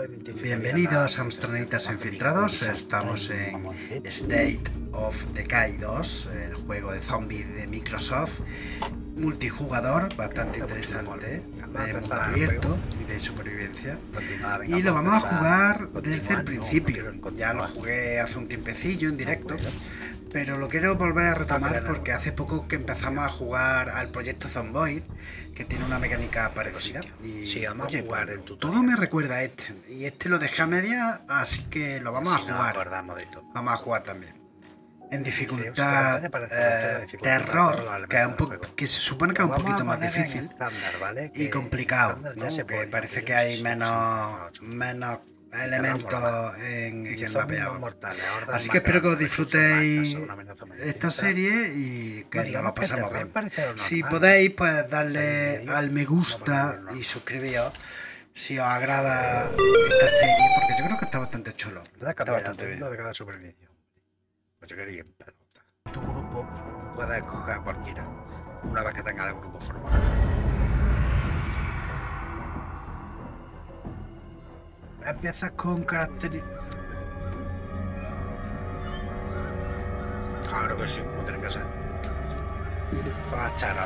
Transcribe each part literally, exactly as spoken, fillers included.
Bienvenidos a Amstronitas Infiltrados. Estamos en State of Decay dos, el juego de zombies de Microsoft, multijugador, bastante interesante, de mundo abierto y de supervivencia. Y lo vamos a jugar desde el principio. Ya lo jugué hace un tiempecillo en directo, pero lo quiero volver a retomar porque hace poco que empezamos a jugar al proyecto Zomboid, que tiene una mecánica parecida. Y sí, vamos oye, a jugar el tutorial. Todo me recuerda a este, y este lo dejé a media, así que lo vamos si a jugar. Vamos a jugar también. En dificultad, eh, terror, que, es un poco, que se supone que es un poquito más difícil y complicado, ¿no? Que parece que hay menos, menos elementos en, en el mapeado. Así que espero que os disfrutéis esta serie y que nos lo pasemos bien. Si podéis, pues darle al me gusta y suscribiros si os agrada esta serie, porque yo creo que está bastante chulo. Está bastante bien. Pues yo quería en pelota. Tu grupo puedes escoger a cualquiera una vez que tengas el grupo formado. Empiezas con características. Claro que sí, como tiene que ser. Todas charas.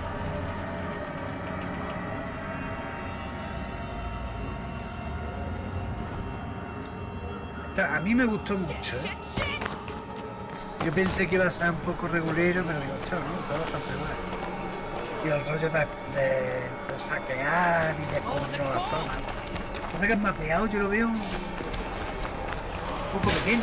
A mí me gustó mucho, ¿eh? Yo pensé que iba a ser un poco regulero, pero digo, chao, no, está bastante mal. Y el rollo de, de, de saquear y de cubrir la zona. Pasa que el mapeado yo lo veo un, un poco pequeño.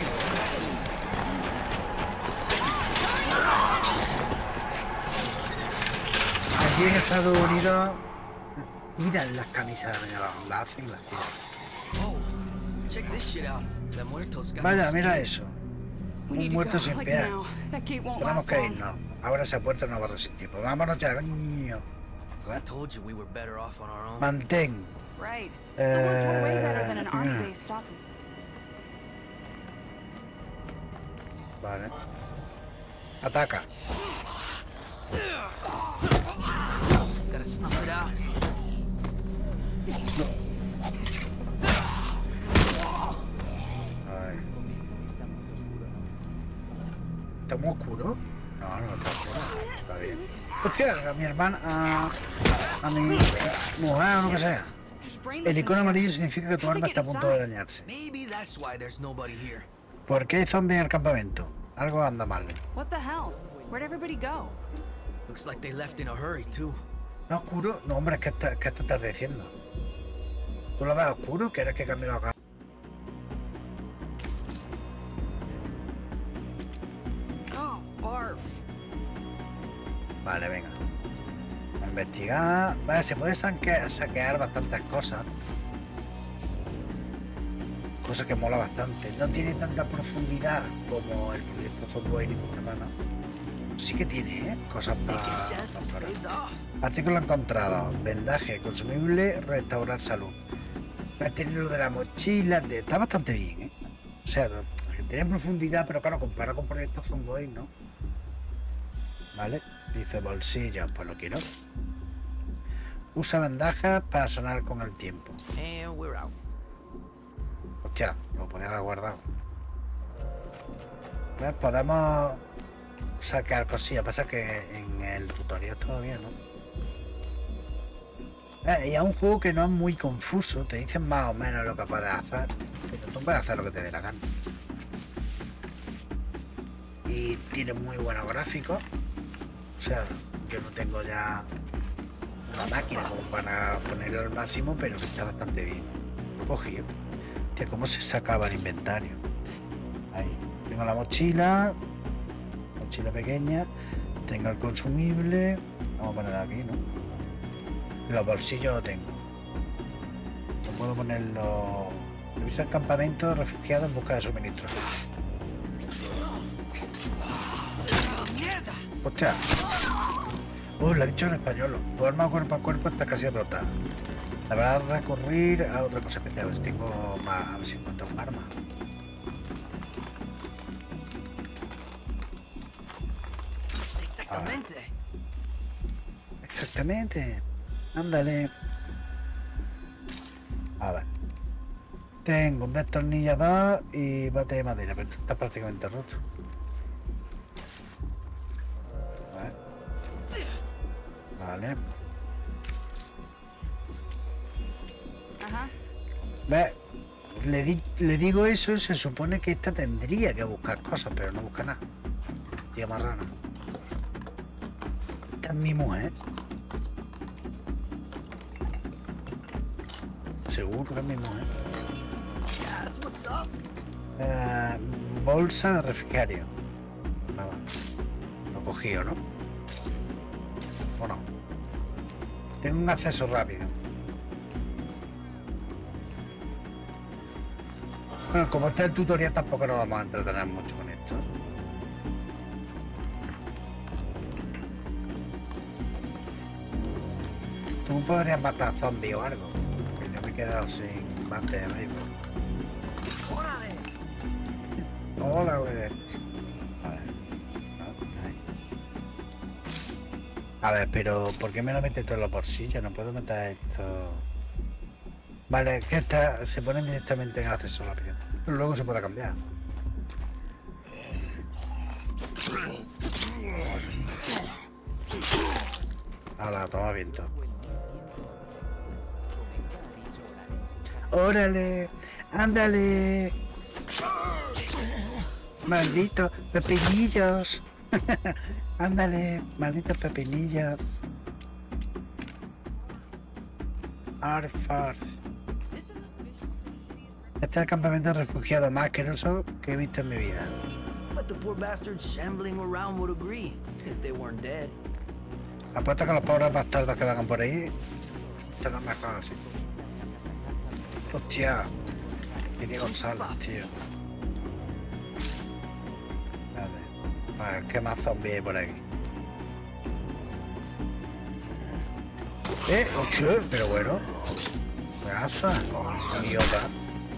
Aquí en Estados Unidos tiran las camisas de abajo, las hacen y las tiran. Vaya, mira eso. Un muerto sin piedad. Tenemos que irnos. Ahora esa puerta no va a resistir. Pues vámonos ya, coño. Mantén. Eh... Vale. Ataca. No. ¿Está muy oscuro? No, no está oscuro. Está bien. Hostia, a mi hermana, a, a mi mujer o lo que sea. El icono amarillo significa que tu arma está a punto de dañarse. ¿Por qué hay zombies en el campamento? Algo anda mal. ¿Está oscuro? No, hombre, es que está, que está atardeciendo. ¿Tú lo ves oscuro? ¿Quieres que cambie la cara? Vale, venga. A investigar. Vale, se puede saquear, saquear bastantes cosas. Cosa que mola bastante. No tiene tanta profundidad como el proyecto Zomboid ni mucho menos. Sí que tiene, ¿eh? Cosas para mejorar. Artículo encontrado. Vendaje, consumible, restaurar salud. Va a tener lo de la mochila. De... Está bastante bien, ¿eh? O sea, tiene profundidad, pero claro, comparado con proyecto Zomboid, ¿no? Vale. Dice bolsillo, pues lo quiero. Usa vendajas para sonar con el tiempo. Hostia, lo podía haber guardado. ¿Ves? Podemos sacar cosillas. Pasa que en el tutorial todavía no. ¿Ves? Y es un juego que no es muy confuso. Te dicen más o menos lo que puedes hacer. Pero tú puedes hacer lo que te dé la gana. Y tiene muy buenos gráficos. O sea, yo no tengo ya una máquina como para ponerlo al máximo, pero está bastante bien cogido. Hostia, ¿cómo se sacaba el inventario? Ahí, tengo la mochila, mochila pequeña, tengo el consumible, vamos a poner aquí, ¿no? Los bolsillos lo tengo. No puedo ponerlo. Revisa el campamento, refugiado en busca de suministros. Hostia. Uh, lo he dicho en español. Tu arma cuerpo a cuerpo está casi rota. Deberás recurrir a otra cosa especial. Pues tengo más. A ver si encuentro un arma. Exactamente. Exactamente. Ándale. A ver. Tengo un destornillador y bate de madera, pero esto está prácticamente roto. Vale. Vale. Ajá. Ve, le, di, le digo eso y se supone que esta tendría que buscar cosas, pero no busca nada. Tía marrana. Esta es mi mujer. Seguro que es mi mujer. Eh, bolsa de refrigerio. Nada. Lo cogido, ¿no? ¿O no? Tengo un acceso rápido. Bueno, como está el tutorial tampoco nos vamos a entretener mucho con esto. Tú podrías matar zombies o algo. Que yo me he quedado sin bate de béisbol. Hola, güey. A ver. A ver, pero ¿por qué me lo mete todo en los bolsillos? No puedo meter esto. Vale, es que esta se ponen directamente en el acceso rápido. Pero luego se puede cambiar. Ahora, toma viento. ¡Órale! ¡Ándale! ¡Malditos pepinillos! ¡Ándale! ¡Malditos pepinillos! Arfart. Este es el campamento de refugiados más asqueroso que he visto en mi vida. Apuesto que los pobres bastardos que vagan por ahí están los mejores así. Hostia. Y de González, tío. Vale. Vale, ¿qué más zombies hay por aquí? Eh, ocho, pero bueno. ¿Qué pasa? Idiota.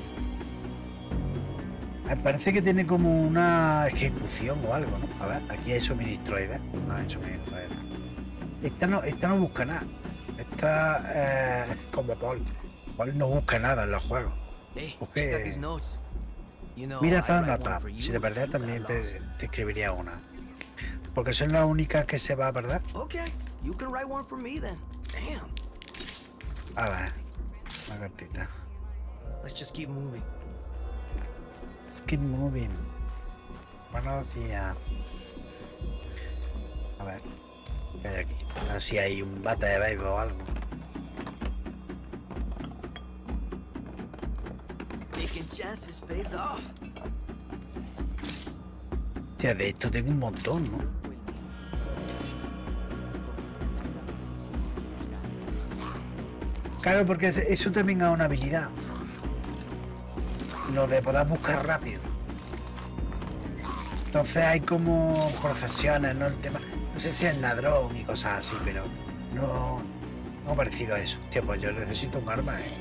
Me parece que tiene como una ejecución o algo, ¿no? A ver, aquí hay suministroides. No hay suministroides. Esta no, esta no busca nada. Esta eh, es como Paul. Paul no busca nada en los juegos. Coge... Mira estas notas. Si te perdías también te, te escribiría una. Porque son las únicas que se va a perder. A ver. Una cartita. Let's just keep moving. Let's keep moving. Buenos días. A ver. ¿Qué hay aquí? A ver si hay un bate de béisbol o algo. Hostia, de esto tengo un montón, ¿no? Claro, porque eso también es una habilidad. Lo de poder buscar rápido. Entonces hay como profesiones, ¿no? El tema. No sé si es ladrón y cosas así, pero no, no parecido a eso. Tío, pues yo necesito un arma, ¿eh?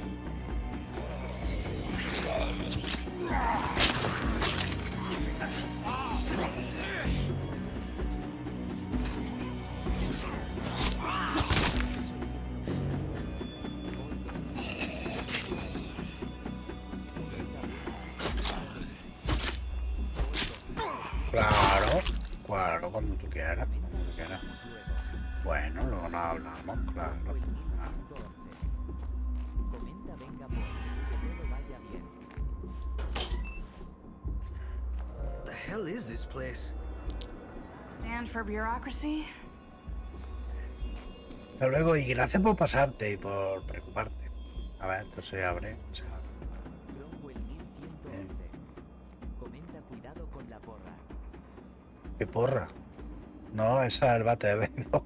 Claro, claro, cuando tú quieras, cuando tú quieras. Bueno, luego nos hablamos, claro. Comenta venga por que todo vaya bien. What the hell is this place? Stand for bureaucracy. Hasta luego y gracias por pasarte y por preocuparte. A ver, esto se abre. Se abre. Cromwell mil ciento once. Comenta cuidado con la porra. ¿Qué porra? No, esa es el bate de béisbol.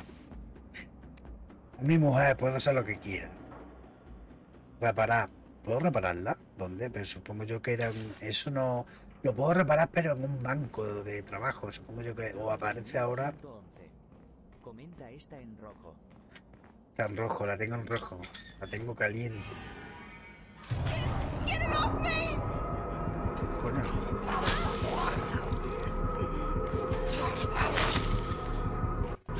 Mi mujer puede hacer lo que quiera. Reparar. ¿Puedo repararla? ¿Dónde? Pero supongo yo que era un... Eso no... Lo puedo reparar, pero en un banco de trabajo. Supongo yo que... O aparece ahora... ciento once. Comenta esta en rojo. Está en rojo, la tengo en rojo. La tengo caliente. Coño.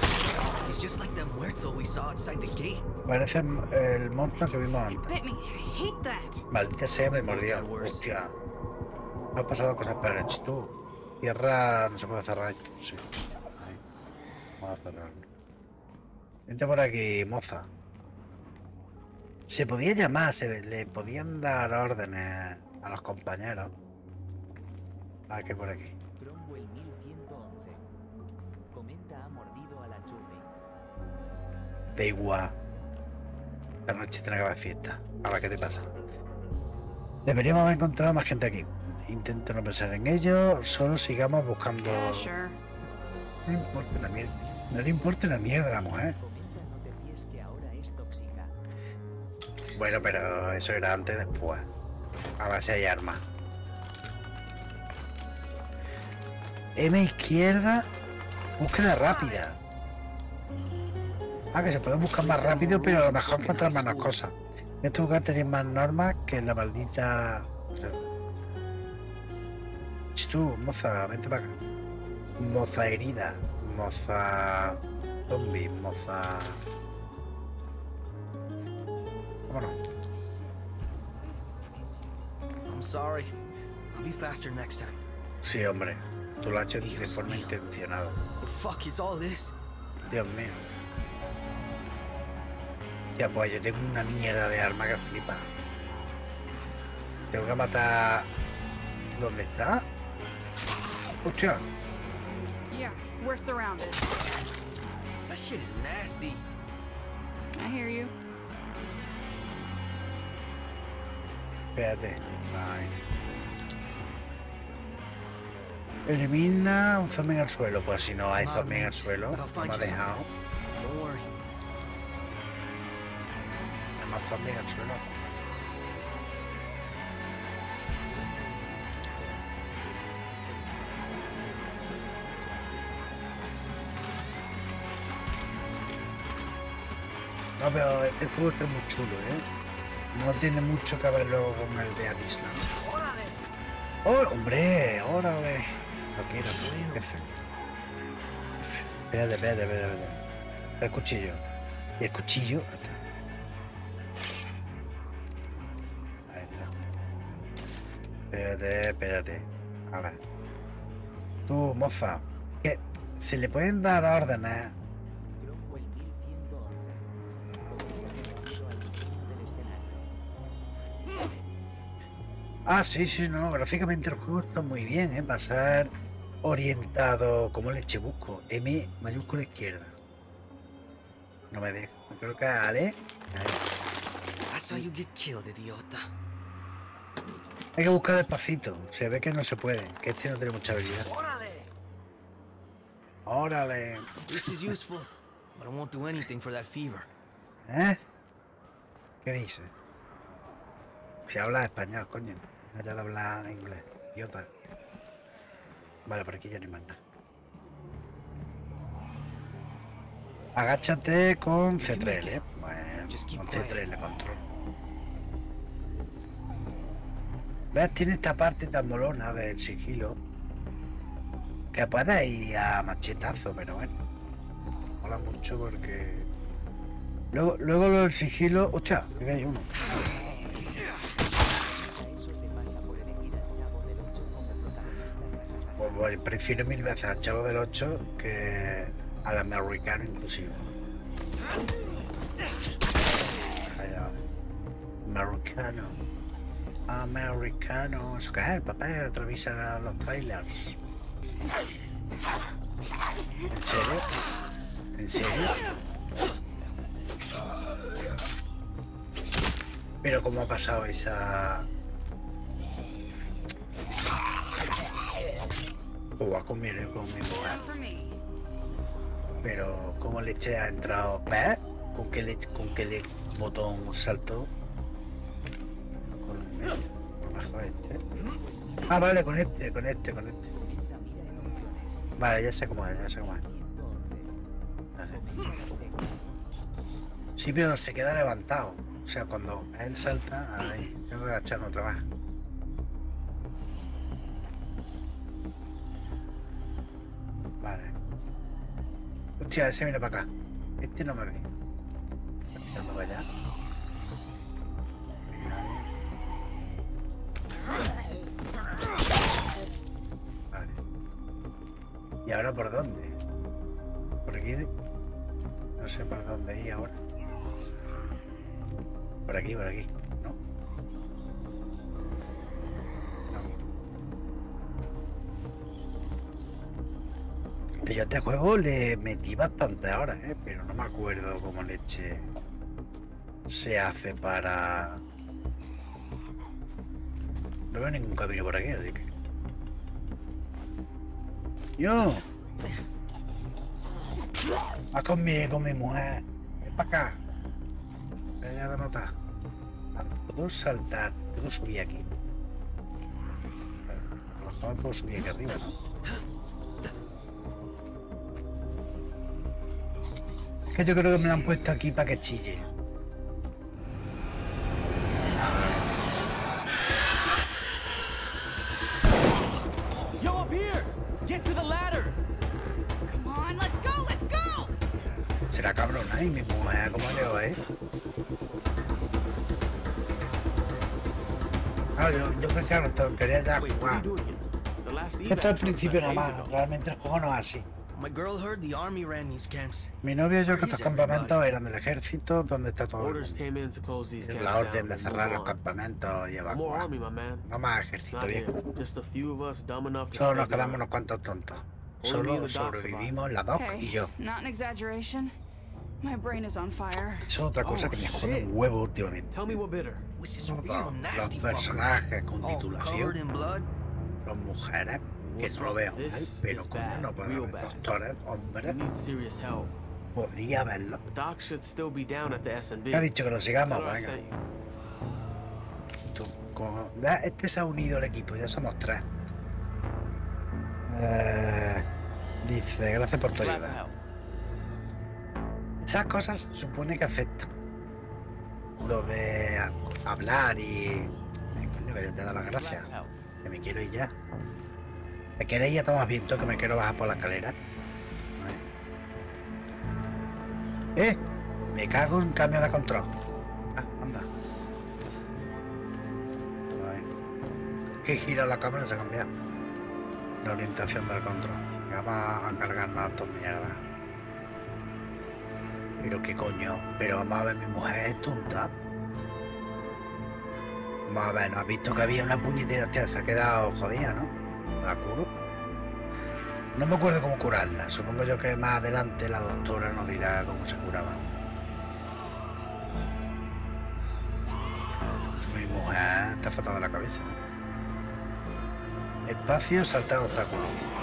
He's just like that muerto we saw outside the gate. Parece el monstruo que vimos It antes. bit me. hate that. Maldita sea, me mordió. Hostia. Me han pasado cosas peores. Tú. Tierra. No se puede cerrar esto. Sí. Ahí. Vamos a cerrarlo. Vente por aquí, moza. Se podía llamar, se le podían dar órdenes a los compañeros. Aquí por aquí. Cromwell mil ciento once. Comenta ha mordido a la Churri. Da igual. Esta noche tiene que haber fiesta. Ahora, ¿qué te pasa? Deberíamos haber encontrado más gente aquí. Intento no pensar en ello. Solo sigamos buscando. Yeah, sure. No le importa la mierda. No le importa la mierda a la mujer. Comenta no te fíes que ahora es tóxica. Bueno, pero eso era antes, después. A ver si hay armas. M izquierda. Búsqueda rápida. Ah, que se puede buscar más rápido, pero a lo mejor encontrar menos cosas. En este lugar tenéis más normas que en la maldita. O sea, ch, tú, moza, vente para acá. Moza herida. Moza. Zombie. Moza. Vámonos. I'm sorry. I'll be faster next time. Sí, hombre. Tú lo has hecho de forma intencionada. What the fuck is all this? Dios mío. Tía, pues yo tengo una mierda de arma que flipa. Tengo que matar... ¿Dónde está? Hostia. Yeah, we're surrounded. That shit is nasty. I hear you. Espérate. Ay. Elimina un zombie en el suelo. Pues si no hay zombie en el suelo, no me ha dejado. Don't worry. Hay más zombie en el suelo. No, pero este juego está muy chulo, ¿eh? No tiene mucho que ver luego con el de Atislan. ¡Oh, hombre! ¡Órale! No quiero, jefe. Espérate, espérate, espérate, espérate. El cuchillo. Y el cuchillo. Ahí está. Espérate, espérate. A ver. Tú, moza. Que se le pueden dar órdenes. Cromwell mil ciento once. Comenta que debido al diseño del escenario. Ah, sí, sí, no. Gráficamente el juego está muy bien, ¿eh? Va a ser orientado como leche busco. M mayúscula izquierda. No me dejo. Creo que Ale. Ahí. That's how you get killed, idiota. Hay que buscar despacito. Se ve que no se puede. Que este no tiene mucha habilidad. Órale. Órale. This is useful, but I won't do anything for that fever. ¿Eh? ¿Qué dice? Si habla español, coño. Allá de hablar inglés. Idiota. Vale, por aquí ya no hay más nada. Agáchate con C tres, ¿eh? Bueno, con C tres le controlo. ¿Ves? Tiene esta parte tan molona del sigilo. Que puedes ir a machetazo, pero bueno. Mola mucho porque... Luego, luego lo del sigilo... Hostia, que hay uno. Eso te pasa por elegir al Chavo del ocho como protagonista en la caja. Pues, bueno, prefiero mil veces al Chavo del ocho que al americano inclusive. Allá. Americano. Americano. ¿Eso qué es? El papel atraviesa los trailers. ¿En serio? ¿En serio? Pero ¿cómo ha pasado esa...? O va a comer conmigo. Not for me. Pero ¿cómo leche ha entrado? ¿Ves? ¿Con qué, le, con qué le botón saltó? Con este. Bajo este. Ah, vale, con este, con este, con este. Comenta mira en opciones. Vale, ya sé cómo es, ya sé cómo es. ciento once. Vale. Comenta las teclas. Sí, pero se queda levantado. O sea, cuando él salta, ahí. Tengo que agacharme otra vez. Vale. Hostia, ese viene para acá. Este no me ve. Está mirando para allá. ¿Y ahora por dónde? ¿Por aquí? No sé por dónde ir ahora. Por aquí, por aquí. ¿No? No. Que yo a este juego le metí bastante horas, ¿eh? Pero no me acuerdo cómo leche se hace para... No veo ningún camino por aquí, así que... ¡Yo! Va con mi, con mi mujer. Ven para acá. Ven a notar. ¿Puedo saltar? ¿Puedo subir aquí? A lo mejor puedo subir aquí arriba, ¿no? Es que yo creo que me lo han puesto aquí para que chille. Yo, up here! Get to the ladder! Come on, let's go, let's go! Será cabrona, ¿eh? Mi mujer, ¿cómo le va, eh? Ah, yo, yo creo que claro, te quería ya Wait, what are jugar. you doing here? The last Esto al evac principio was nada days más. ago. Realmente el juego no es así. My girl heard the army ran these camps. Mi novio y yo que estos campamentos eran del ejército donde está todo el Orders mundo. came in to close these Es camps la down orden de and cerrar move los on. campamentos y No more evacuar. army, my man. No más ejército, Not here. viejo. Just a few of us dumb enough to Solo nos stay quedamos behind. unos cuantos tontos. Only me and Solo the doc sobrevivimos la Doc y Hey, yo. not an exaggeration. My brain is on fire. Eso es otra cosa Oh, que me jode shit. un huevo últimamente. Tell me what bit her. Which is Todos real los nasty fucker. personajes con All covered titulación in blood. son mujeres, que What's no lo wrong? veo mal, This pero is como bad, no puede real haber bad. doctores, You hombres, need serious help. podría verlo. The doc should still be down at the S and B. ¿Qué ha dicho que lo sigamos? Tell her I Venga. sent you. Tú, co- da- Este se ha unido al equipo, ya somos tres. Eh, dice, gracias por tu Glad to ayuda. help. Esas cosas supone que afectan. Lo de ha- hablar y... Eh, coño, que ya te da las gracias. Glad to help. Que me quiero ir ya. ¿Te queréis ya tomas viento que me quiero bajar por la escalera? ¿Eh? Me cago en cambio de control. Ah, anda. Ay. Que gira la cámara se ha cambiado. La orientación del control. Ya va a cargarnos a toda mierda. Pero qué coño. Pero vamos a ver, mi mujer es tonta. Vamos a ver, ¿no has visto que había una puñetera? Hostia, se ha quedado jodida, ¿no? ¿La curo? No me acuerdo cómo curarla. Supongo yo que más adelante la doctora nos dirá cómo se curaba. Mi mujer está fatal de la cabeza. Espacio, saltar obstáculos.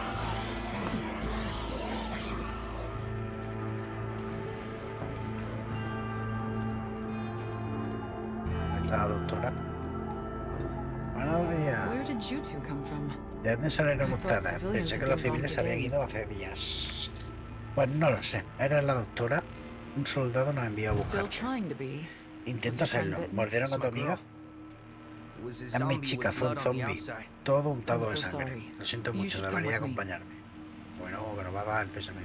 Ahí está la doctora. Buenos días. Where did you two come from? ¿De dónde salieron I thought ustedes? civilians Pensé que had los been gone civiles for habían days. ido hace días. Pues no lo sé. Era la doctora. Un soldado nos envió a Still buscar. trying to be. Intento Was your friend hacerlo. bitten? ¿Mordieron a tu amiga? It was a Es mi zombie chica, with fue un blood on the zombie. outside. Todo untado I'm de so sangre. sorry. Lo siento You mucho, should come debería with me. acompañarme. Bueno, que nos va a dar el pésame.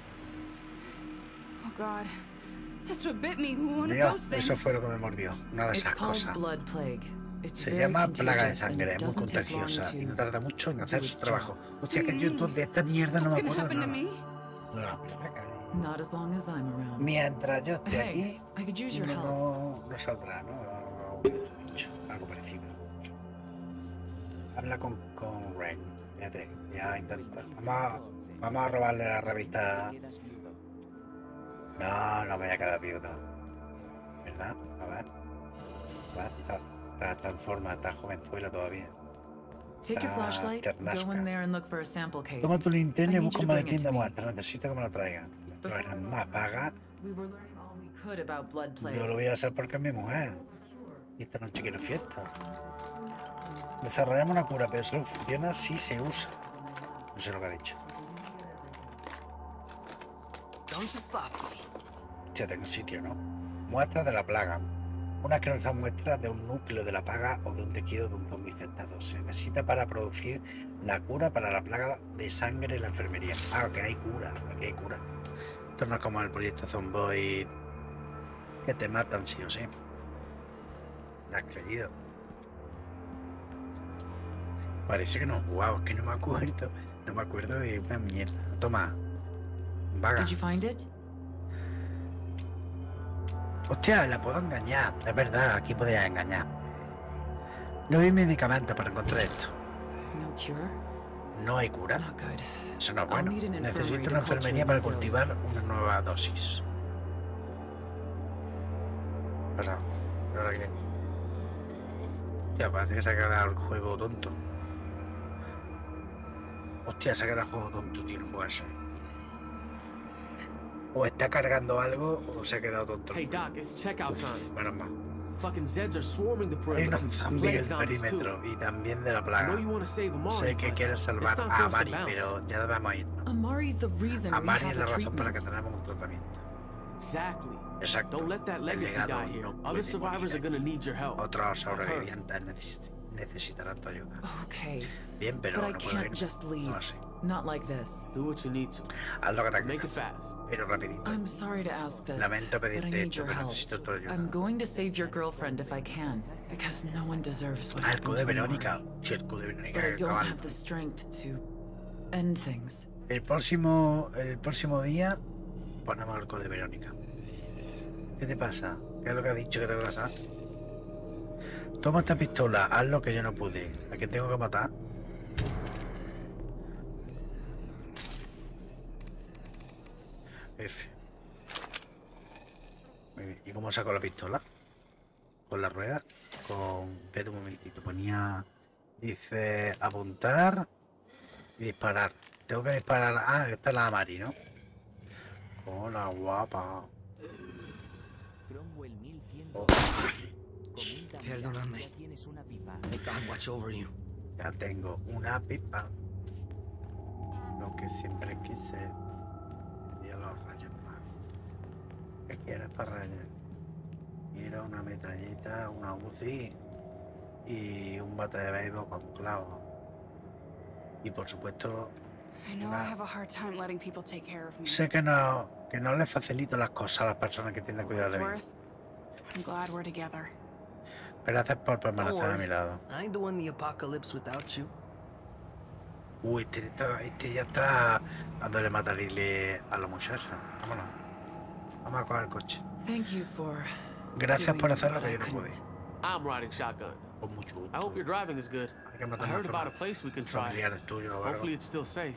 Oh God, that's what bit me. One of Dios, those things. eso fue lo que me mordió. Una de It's esas called cosas. blood plague. It's Se very llama plaga de contagious and sangre, it es muy doesn't take long contagiosa y no to- tarda mucho en hacer to su withdraw. trabajo. Hostia, que yo de esta mierda no What's me gonna acuerdo happen to nada. me? La plaga. Not as long as I'm around. Mientras yo esté Hey, aquí, I could use your help. no, no saldrá, ¿no? Algo parecido. Habla con, con Ren. Fíjate, ya intenta. Vamos a, vamos a robarle la revista. Quedas viudo. No, no me voy a quedar viudo. ¿Verdad? A ver. Va, Está, está, está en forma, está jovenzuela todavía. Take your Ah, flashlight, go ternasca. in there and look for a sample case. Toma tu linterna I y need busca you un to bring it maletín de to me. muestra. Necesito que me lo traiga. No eres más paga. We were learning all we could about blood plague. Yo lo voy a hacer porque es mi mujer. Y esta noche quiero fiesta. Desarrollamos una cura, pero solo funciona si se usa. No sé lo que ha dicho. Don't you papi. Ya tengo sitio, ¿no? Muestras de la plaga. Una asquerosa muestra de un núcleo de la plaga o de un tejido de un zombie infectado. Se necesita para producir la cura para la plaga de sangre en la enfermería. Ah, que hay cura, aquí hay cura. Esto no es como el proyecto Zomboid que te matan sí o sí. ¿Te has creído? Parece que no he jugado, es que no me acuerdo. No me acuerdo de una mierda. Toma. Vaga. Did you find it? Hostia, la puedo engañar. Es verdad, aquí podía engañar. No hay medicamentos para encontrar esto. No cure? No hay cura. Not good. Eso no es I'll bueno. need an infirmary Necesito to una culture enfermería a para new dose. cultivar una nueva dosis. Pasado. ¿Ahora qué? Hostia, parece que se ha quedado el juego tonto. Hostia, se ha quedado el juego tonto, tío, no puede ser. O está cargando algo o se ha quedado tonto. Hey Doc, it's checkout time. Menos mal. Fucking Zeds are swarming the Hay perimeter. unos zombies Plague del zombies too. perímetro y también de la I plaga. know you want to save Amari, Sé que but quieres it's salvar not a forced Amari, to bounce. pero ya debemos ir. Amari's the reason we Amari have es la a razón por la que treatment. tenemos un tratamiento. Exactly. Exacto. Don't let that El legacy legado die here. no Other puede survivors are morir gonna aquí. need your help. Otros Like her. sobrevivientes neces- necesitarán tu ayuda. Okay, Bien, pero but I no puedo can't ir. just leave. No sé. Not like this. Do what you need to. Haz lo que Make tengas, it fast. pero rapidito. I'm sorry to ask this, Lamento but I pedirte need esto, your pero help. necesito tu ayuda. I'm going to save your girlfriend if I can, because no one deserves what Ah, el happened cubo to de Verónica. Amari. Sí, el cubo de Verónica. But I que don't cabal. have the strength to end things. El próximo, el próximo día ponemos el cubo de Verónica. ¿Qué te pasa? ¿Qué es lo que has dicho que te va a pasar? Toma esta pistola, haz lo que yo no pude. ¿A quién tengo que matar? F. Muy bien. ¿Y cómo saco la pistola? Con la rueda. Con... Espérate un momentito. Ponía... Dice... Apuntar... Y disparar. Tengo que disparar... Ah, esta es la Amari, ¿no? Hola, guapa. Cromwell mil cien. Oh, Comenta, mira, Perdóname. ya tienes una pipa. May God watch over you. ya tengo una pipa. Lo que siempre quise. Y a los rayos más. ¿Qué quieres para rayar? Quiero una metralleta, una Uzi y un bate de béisbol con clavos. Y por supuesto, I know I have a hard time letting people take care of me. sé que no, que no les facilito las cosas a las personas que tienen cuidado It's de mí. worth. I'm glad we're together. Gracias por Don't permanecer a mi worry. lado. I ain't doing the apocalypse without you. Uy, este, está- este ya está dándole matarile a la muchacha. Vámonos. Vamos a coger el coche. Thank you for. Gracias doing por hacer lo what que I yo no pude. couldn't. I'm riding shotgun. Con mucho gusto. I hope your driving is good. Hay que I matar heard a about a place we can try. familiares tuyos o algo. Hopefully it's still safe.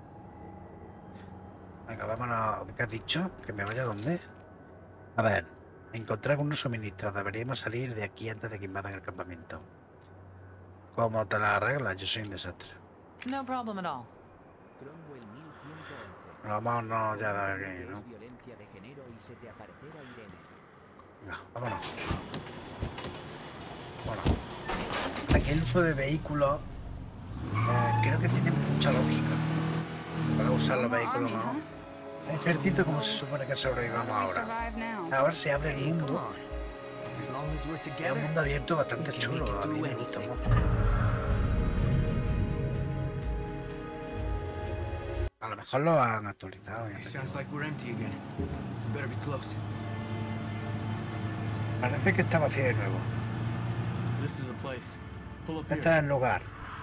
Venga, vámonos. ¿Qué has dicho? ¿Que me vaya a dónde? A ver, encontrar unos suministros. Deberíamos salir de aquí antes de que invadan el campamento. ¿Cómo te la arreglas? Yo soy un desastre. No problem at all. Cromwell mil ciento once. Bueno, vámonos ya de aquí, ¿no? Es violencia de género y se te aparecerá Irene. Venga, vámonos. Vámonos. Aquí el uso de vehículos eh, creo que tiene mucha lógica. Para usar los vehículos, Army, ¿no? huh? El ejército, ¿cómo se supone que sobrevivamos How do we ahora? survive now? Ahora se abre Hey, el come mundo. on. As long as we're Es un together. mundo abierto bastante we can chulo. make it A mí through me gusta anything. mucho. A lo mejor lo han actualizado. ya It te sounds digo. like we're empty again. Better be close. Parece que está vacío de nuevo. This is a place. Pull up here. Este es el lugar.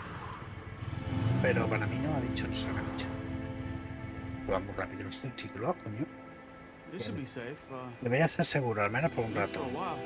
Pero para mí no ha dicho, no sé lo que ha dicho. Pues muy rápido los subtítulos, coño. This should be safe. Uh, Debería ser seguro, al menos por un at least rato. for a while.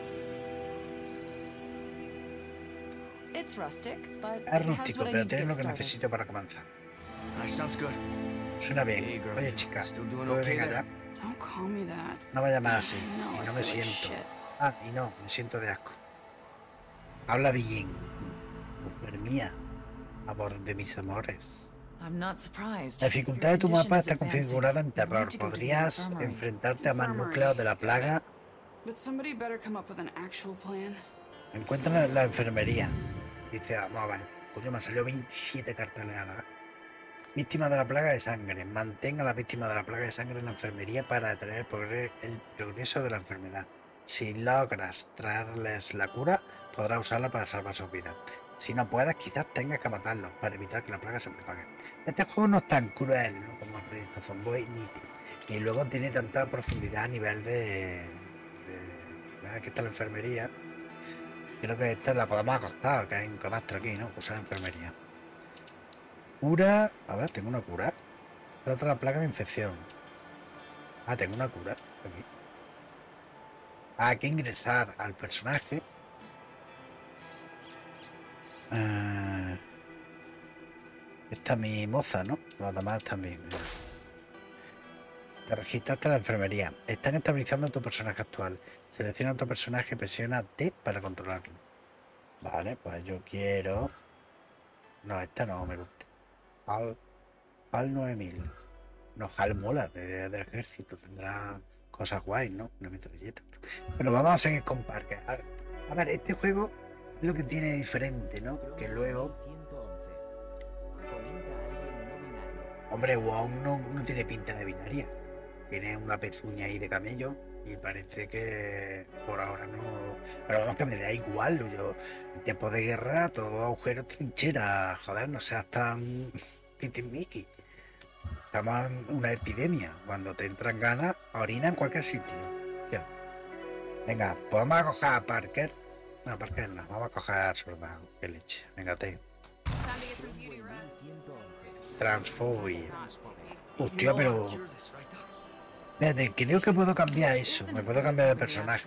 It's rustic, but it Es has rústico, what I pero need to tiene get lo que started. necesito para comenzar. That sounds good. Suena Hey, bien. girl. Oye, chica, Still doing ¿todo okay bien there? allá? Don't call me that. No vaya más así. No, Y I no me feel like siento. shit. Ah, y no, me siento de asco. Habla bien. Mujer mía. Amor de mis amores. I'm not surprised. La dificultad de tu Your mapa condition está is advancing. configurada en You terror. need to go to the Podrías infirmary. enfrentarte a más Infirmary. núcleos de la plaga. But somebody better come up with an actual plan. Encuentra la, la enfermería. Dice, vamos a ver. Coño, me han salido veintisiete carteles a la vez. Víctima de la plaga de sangre. Mantenga a la víctima de la plaga de sangre en la enfermería para detener el progre- el progreso de la enfermedad. Si logras traerles la cura, podrás usarla para salvar sus vidas. Si no puedes, quizás tengas que matarlos para evitar que la plaga se propague. Este juego no es tan cruel, ¿no?, como el Proyecto Zomboid, ni, ni luego tiene tanta profundidad a nivel de... de aquí está la enfermería. Creo que esta la podemos acostar, que hay un camastro aquí, ¿no? Usar enfermería. Cura. A ver, tengo una cura. Trata la plaga de infección. Ah, tengo una cura. Aquí. Ah, hay que ingresar al personaje. Ah, esta es mi moza, ¿no? Los demás también. Te registraste en la enfermería. Están estabilizando a tu personaje actual. Selecciona a tu personaje y presiona T para controlarlo. Vale, pues yo quiero... No, esta no me gusta. Hal, Hal nueve mil. No, Hal mola, de, del ejército. Tendrá cosas guays, ¿no? Una metralleta. Pero vamos a seguir con Parker. A ver, a ver, este juego es lo que tiene diferente, ¿no? Que luego... Hombre, WoW no, no tiene pinta de binaria. Tiene una pezuña ahí de camello y parece que por ahora no... Pero vamos, que me da igual. Yo, en tiempos de guerra, todo agujero trinchera. Joder, no seas tan... Mickey. Estamos en una epidemia. Cuando te entran ganas, orina en cualquier sitio. Tío. Venga, pues vamos a coger a Parker. No, Parker no. Vamos a coger a Soldado. Qué leche. Venga, te. Transfobia. Hostia, pero... Espérate, creo que puedo cambiar eso. Me puedo cambiar de personaje.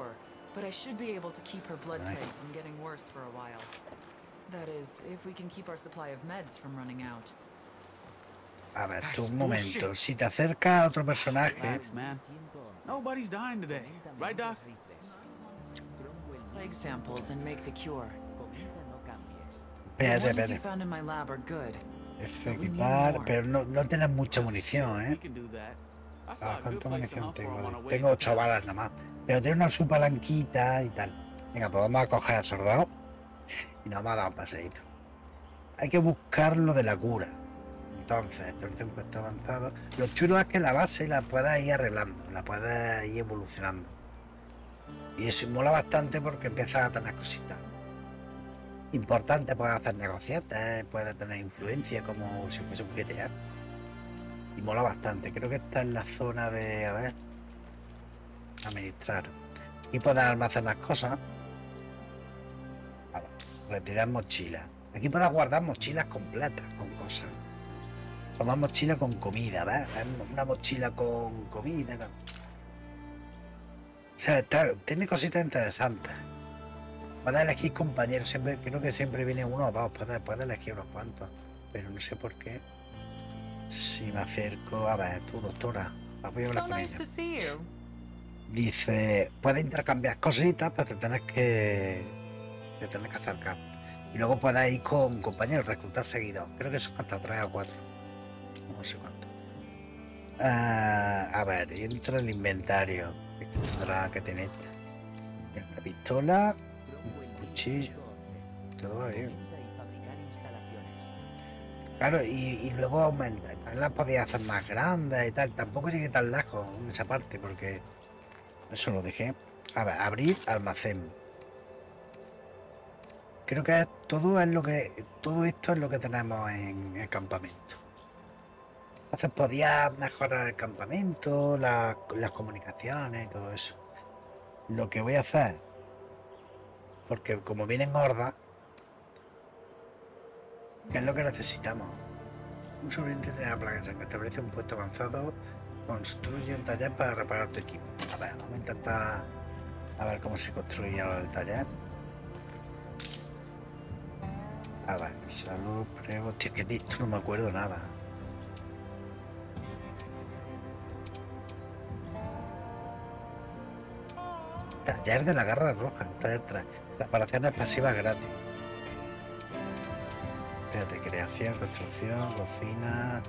A ver, tú un momento. Si te acercas a otro personaje... Relax, man. Nobody's dying today, right, Doc? Plague samples and make the cure. Espérate, The ones you espérate. found in my lab are good. F equipar, pero no, no tienes mucha munición, We ¿eh? can do that. I saw Ah, a good ¿cuánta place to munición hunt for 'em on tengo? our way Tengo to ocho the- balas nada más. Pero tiene una su palanquita y tal. Venga, pues vamos a coger al soldado. Y nos vamos a dar un paseíto. Hay que buscar lo de la cura. Entonces, entonces un puesto avanzado. Lo chulo es que la base la puedas ir arreglando, la puedas ir evolucionando. Y eso mola bastante porque empiezas a tener cositas. Importante, puedes hacer negociantes, puedes tener influencia como si fuese un G T A. Y mola bastante. Creo que está en la zona de, a ver, administrar. Aquí puedes almacenar cosas. A ver, retirar mochilas. Aquí puedes guardar mochilas completas con cosas. Tomar mochila con comida, ¿ves? Una mochila con comida. Con... O sea, está, tiene cositas interesantes. Puedes elegir compañeros, siempre, creo que siempre viene uno o dos, puedes, puedes elegir unos cuantos, pero no sé por qué. Si me acerco, a ver, tú doctora, voy a hablar So con nice ella. to see you. Dice, puedes intercambiar cositas, pero te tienes que te tienes que acercar. Y luego puedes ir con compañeros, reclutar seguidos. Creo que son hasta tres o cuatro. No sé cuánto. Ah, a ver, entra el inventario. Este tendrá que tener una pistola. Cuchillo, todo va bien. Claro, y, y luego aumenta. También las podías hacer más grandes y tal. Tampoco llegué tan lejos en esa parte porque eso lo dejé. A ver, abrir almacén. Creo que todo es lo que todo esto es lo que tenemos en el campamento. Entonces podía mejorar el campamento, la- las comunicaciones y todo eso. Lo que voy a hacer, porque como vienen hordas, ¿qué es lo que necesitamos? Un sobreviviente de la plaga de sangre. Establece un puesto avanzado. Construye un taller para reparar tu equipo. A ver, vamos a intentar a ver cómo se construye ahora el taller. A ver, salud, pruebo. Tío, que de esto no me acuerdo nada. Taller de la garra roja. Taller tres. Reparaciones pasivas gratis. Espérate, creación, construcción, cocina.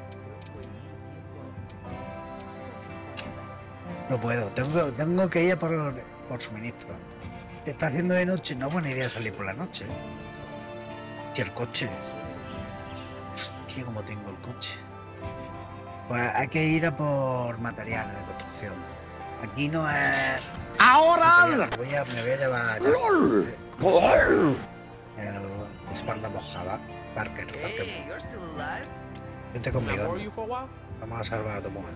No puedo, tengo, tengo que ir por, por suministro. Se está haciendo de noche, no es buena idea salir por la noche. Hostia, el coche. Hostia, cómo tengo el coche. Pues hay que ir a por materiales de construcción. Aquí no es. ¡Ahora! Material, me voy a, me voy a llevar ya. ¿Cómo se llama? El espalda mojada. Parker, Parker. Hey, you're still alive? Vente Can I conmigo. borrow you for a while? Vamos a salvar a tu mujer.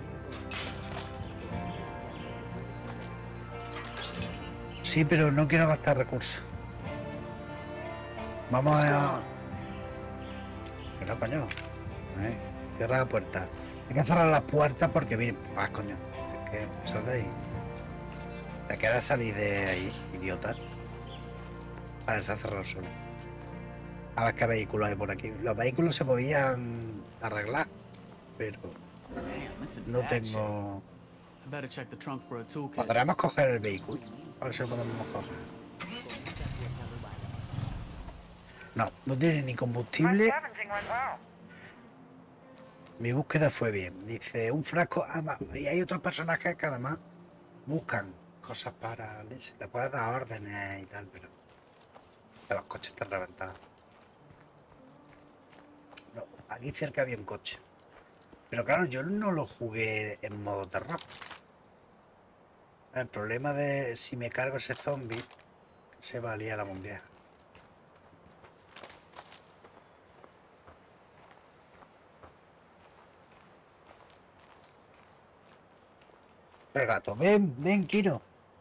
Sí, pero no quiero gastar recursos. Vamos a... Que no, coño. ¿Eh? Cierra la puerta. Hay que cerrar las puertas porque viene. Ah, coño. Es que sal de ahí. Te queda salir de ahí, idiota. Vale, se ha cerrado solo. A ver qué vehículos hay por aquí. Los vehículos se podían arreglar, pero Damn, it's a no bad shape. tengo. I better check the trunk for a toolkit. ¿Podremos coger el vehículo? A ver si lo podemos coger. No, no tiene ni combustible. Mi búsqueda fue bien. Dice, un frasco... Ah, ma- y hay otros personajes que además buscan cosas para... Le puedes dar órdenes y tal, pero... Que los coches están reventados. No, aquí cerca había un coche. Pero claro, yo no lo jugué en modo terror. El problema de si me cargo ese zombie, se valía la mundial. El gato, ven, ven, Kiro.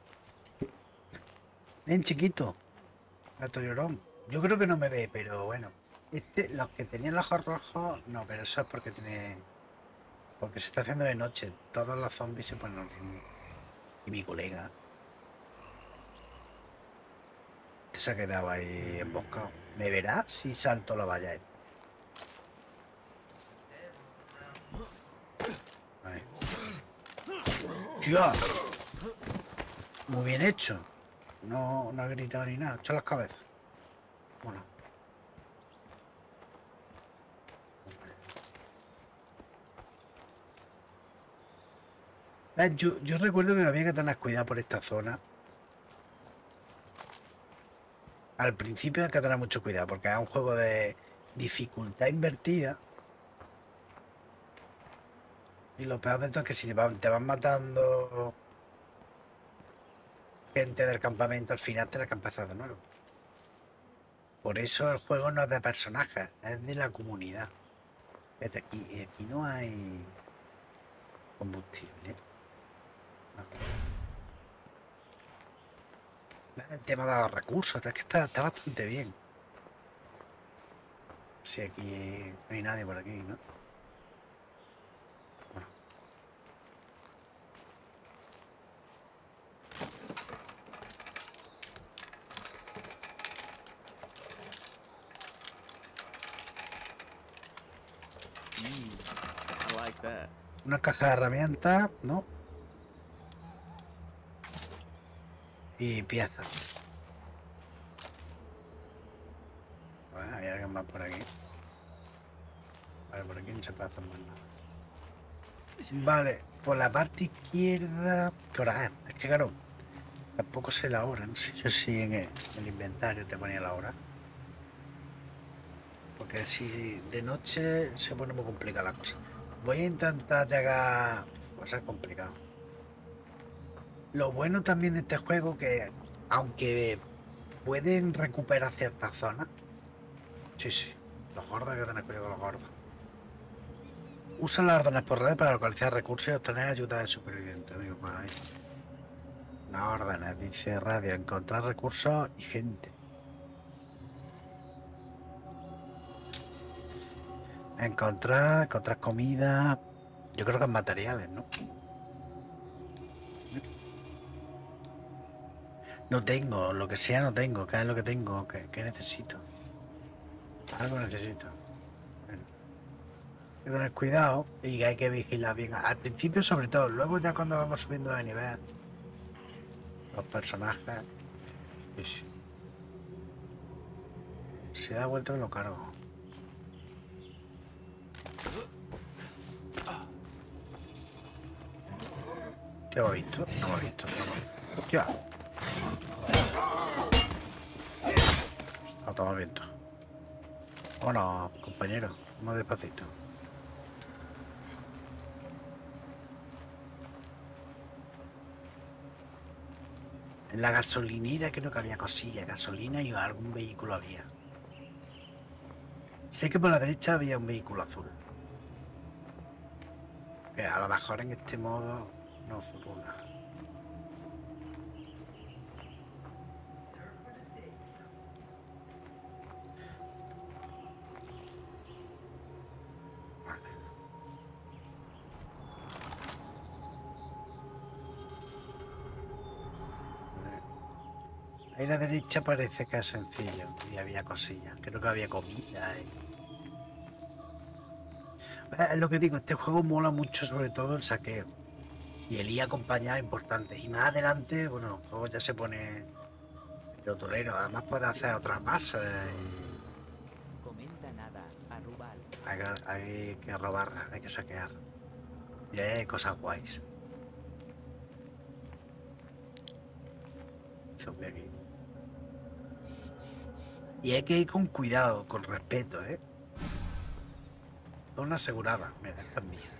Ven, chiquito. Gato llorón. Yo creo que no me ve, pero bueno. Este, los que tenían los ojos rojos, no, pero eso es porque tiene... Porque se está haciendo de noche. Todos los zombies se ponen rumbo. Y mi colega. Este se ha quedado ahí emboscado. ¿Me verá si salto la valla esta? Ahí. ¡Tío! Muy bien hecho. No, no ha gritado ni nada. Echa las cabezas. Bueno. Eh, Yo, yo recuerdo que había que tener cuidado por esta zona. Al principio hay que tener mucho cuidado porque es un juego de dificultad invertida. Y lo peor de todo es que si te van, te van matando gente del campamento, al final te la que empezar de nuevo. Por eso el juego no es de personajes, es de la comunidad. Fíjate, aquí, aquí no hay combustible. No. El tema de los recursos, es que está, está bastante bien. Si aquí no hay nadie por aquí, ¿no? Bueno. I like that. Una caja de herramientas, ¿no? Y piezas. Bueno, hay alguien más por aquí. Vale, por aquí no se puede hacer más nada. Vale, por la parte izquierda... ¿Qué hora es? Es que claro, tampoco sé la hora. No sé yo si en el, en el inventario te ponía la hora. Porque si de noche se pone muy complicada la cosa. Voy a intentar llegar... Uf, va a ser complicado. Lo bueno también de este juego que, aunque pueden recuperar ciertas zonas... Sí, sí. Los gordos hay que tener cuidado con los gordos. Usa las órdenes por red para localizar recursos y obtener ayuda de supervivientes. Amigo, por ahí. Las órdenes, dice radio, encontrar recursos y gente. Encontrar, encontrar comida. Yo creo que es materiales, ¿no? No tengo, lo que sea no tengo. ¿Qué es lo que tengo? ¿Qué, qué necesito? Algo necesito. Bueno. Hay que tener cuidado y hay que vigilar bien. Al principio sobre todo, luego ya cuando vamos subiendo de nivel. Los personajes. Sí, sí. Si da vuelta me lo cargo. ¿Qué ha visto? No lo he visto. Hostia. No toma viento. Bueno, compañero, más despacito. En la gasolinera creo que había cosillas, gasolina y algún vehículo había. Sé que por la derecha había un vehículo azul. Que a lo mejor en este modo no funciona. Ahí a la derecha parece que es sencillo y había cosillas. Creo que había comida. Y... Es lo que digo, este juego mola mucho, sobre todo el saqueo. Y el ir acompañado es importante. Y más adelante, bueno, el juego ya se pone de torero. Además puede hacer otras bases. Y... Comenta nada a Rubal. Hay que, hay que robar, hay que saquear. Y ahí hay cosas guays. Zombie aquí. Y hay que ir con cuidado, con respeto, ¿eh? Zona asegurada. Mira, esta es mía.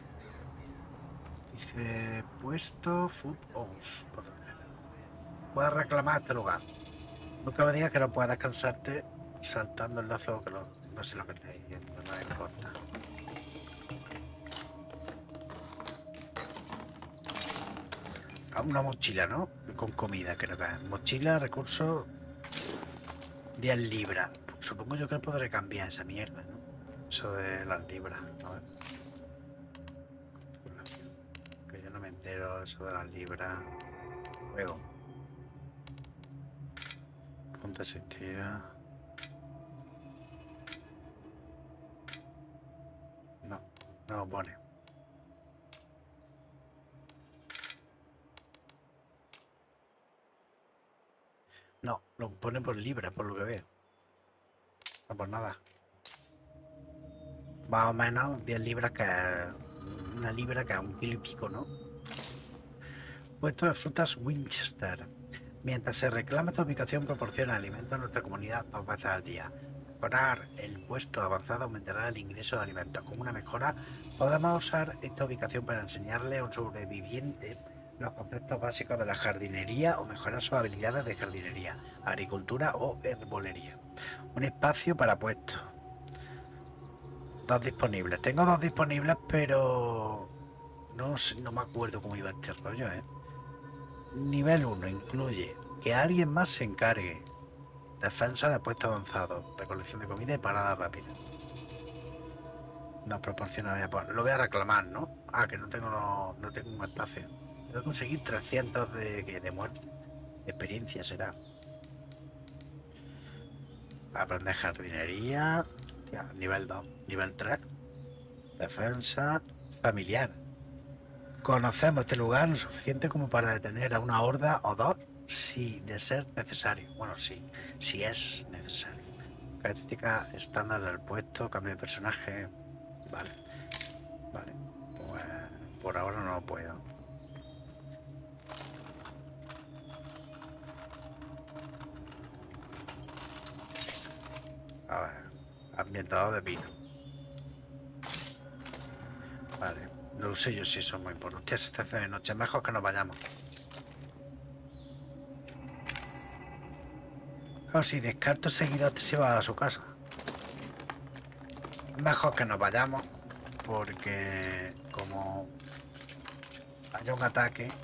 Dice, puesto Food House. Puedes reclamar este lugar. Nunca me digas que no puedas cansarte saltando el lazo, que lo, no sé lo que estáis diciendo, no me importa. Una mochila, ¿no? Con comida, creo que es. Mochila, recursos, diez libras. Supongo yo que podré cambiar esa mierda, ¿no? Eso de las libras. A ver. Que yo no me entero eso de las libras. Juego. Punto existida. No, no lo pone. No, lo pone por libras, por lo que veo. No por nada. Más o menos diez libras, que una libra, que es un kilo y pico, ¿no? Puesto de frutas Winchester. Mientras se reclama, esta ubicación proporciona alimento a nuestra comunidad dos veces al día. Mejorar el puesto avanzado aumentará el ingreso de alimentos. Como una mejora, podemos usar esta ubicación para enseñarle a un sobreviviente los conceptos básicos de la jardinería o mejorar sus habilidades de jardinería, agricultura o herbolería. Un espacio para puestos. Dos disponibles. Tengo dos disponibles, pero no, no me acuerdo cómo iba este rollo, ¿eh? Nivel uno incluye que alguien más se encargue. Defensa de puestos avanzados, recolección de comida y parada rápida. Nos proporciona... Lo voy a reclamar, ¿no? Ah, que no tengo, no, no tengo un espacio. Tengo que conseguir trescientos de, de muerte. De experiencia será. Aprender jardinería. Ya, nivel dos. Nivel tres. Defensa familiar. Conocemos este lugar lo suficiente como para detener a una horda o dos si de ser necesario. Bueno, sí, si es necesario. Característica estándar del puesto, cambio de personaje. Vale. Vale. Pues por ahora no puedo. A ver. Ambientador de vino. Vale. No sé yo si eso es muy importante. Se está haciendo de noche. Mejor que nos vayamos. Claro, si descarto seguido se va a su casa. Mejor que nos vayamos. Porque como haya un ataque.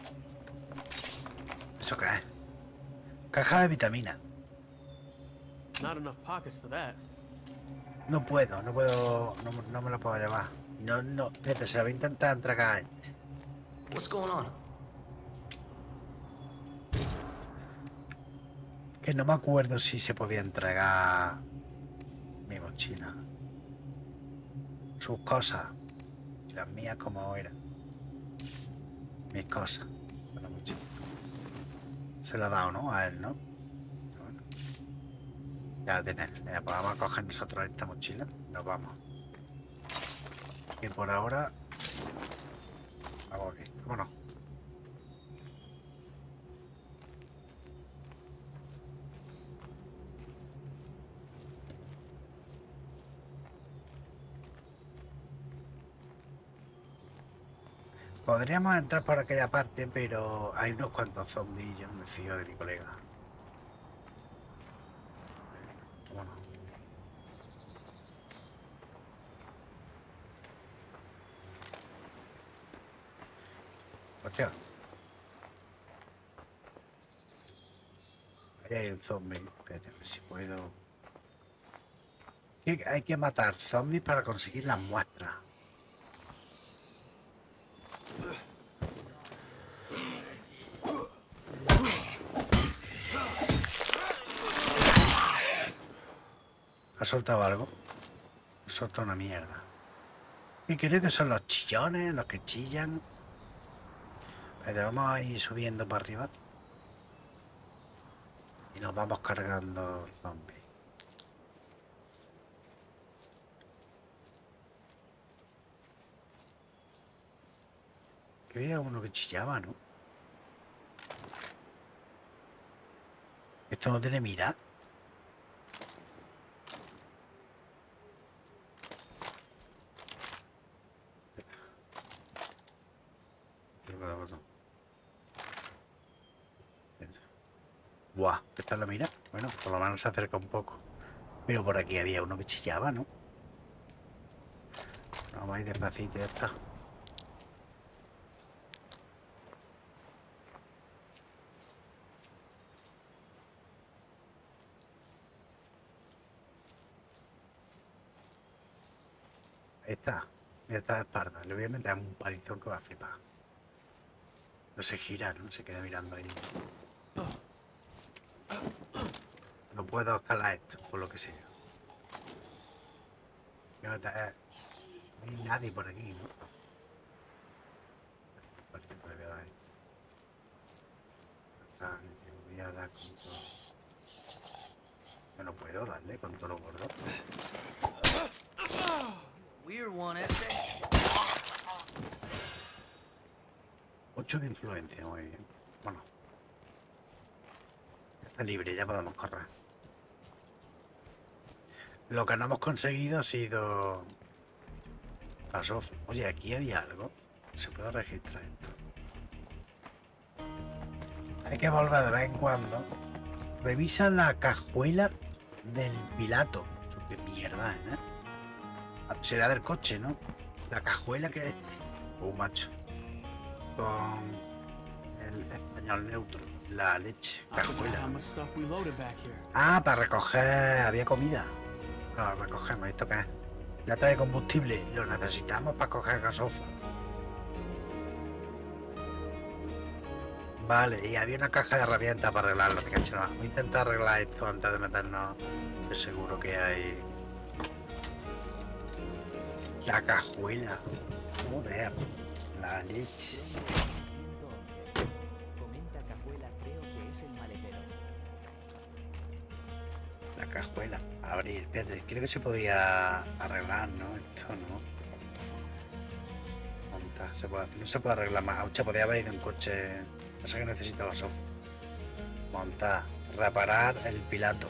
¿Eso qué es? Caja de vitamina. Not enough pockets for that. No puedo, no puedo, no, no me lo puedo llevar. No, no, espérate, se lo voy a intentar entregar a este. What's going on? Que no me acuerdo si se podía entregar mi mochila. Sus cosas. Y las mías como eran. Mis cosas. La mochila. Se la ha dado, ¿no? A él, ¿no? Bueno. Ya la tiene. Ya, pues vamos a coger nosotros esta mochila. Nos vamos. Y por ahora... Vamos aquí. Vámonos. Podríamos entrar por aquella parte, pero hay unos cuantos zombies. Yo no me fío de mi colega. Bueno. Hostia. Ahí hay un zombie. Espérate, a ver si puedo. Hay que matar zombies para conseguir las muestras. ¿Ha soltado algo? Ha soltado una mierda. Y creo que son los chillones, los que chillan. Pero vamos a ir subiendo para arriba. Y nos vamos cargando zombies. Que había uno que chillaba, ¿no? Esto no tiene mira. Buah, ¿esta es la mira? Bueno, por lo menos se acerca un poco. Pero por aquí había uno que chillaba, ¿no? Vamos a ir despacito, ya está. Ahí está. Mira, está de espalda. Le voy a meter un palizón que va a flipar. No se gira, ¿no? Se queda mirando ahí. No puedo escalar esto, por lo que sea. No hay nadie por aquí, ¿no? Parece que le voy a dar esto. Ah, le voy a dar con todo. Yo no puedo darle con todo lo gordo. Weird one, ese. ocho de influencia, muy bien. Bueno. Ya está libre, ya podemos correr. Lo que no hemos conseguido ha sido a Sophie. Oye, aquí había algo. Se puede registrar esto. Hay que volver de vez en cuando. Revisa la cajuela del Pilato. Eso qué mierda, ¿eh? Será del coche, ¿no? La cajuela que es. Oh, macho. Con el español neutro. La leche. Cajuela. Ah, para recoger. Había comida. Lo recogemos. ¿Esto qué es? Lata de combustible. Lo necesitamos para coger gasofa. Vale, y había una caja de herramientas para arreglarlo. Me caché, no. Voy a intentar arreglar esto antes de meternos. Estoy seguro que hay. La cajuela. Joder. La leche. Comenta Cajuela, creo que es el maletero. La cajuela. Abrir. Espérate, creo que se podía arreglar, ¿no? Esto no. Monta. Se puede, no se puede arreglar más. Ocha, podía haber ido en coche. No sé que necesitaba software. Montar. Reparar el Pilato.